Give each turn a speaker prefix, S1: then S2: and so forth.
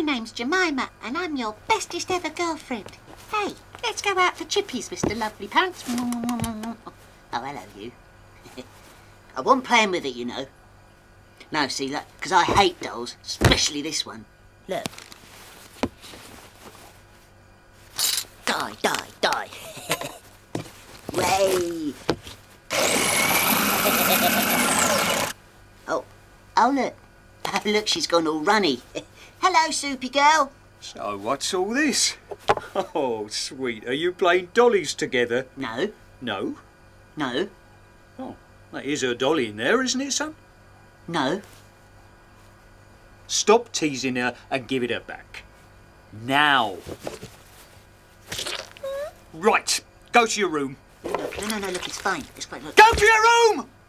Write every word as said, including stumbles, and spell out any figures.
S1: name's Jemima, and I'm your bestest ever girlfriend. Hey, let's go out for chippies, Mister Lovely Pants. Oh, hello, you. I wasn't playing with it, you know. No, see, look, because I hate dolls, especially this one. Look. Die, die, die. Way. oh, oh, look. Oh, look, she's gone all runny. Hello, Soupy girl.
S2: So, what's all this? Oh, sweet. Are you playing dollies together?
S1: No.
S2: No?
S1: No.
S2: Oh, that is her dolly in there, isn't it, son?
S1: No.
S2: Stop teasing her and give it her back. Now. Right. Go to your room.
S1: No, no, no, no, look, it's fine. It's fine. Look.
S2: Go to your room!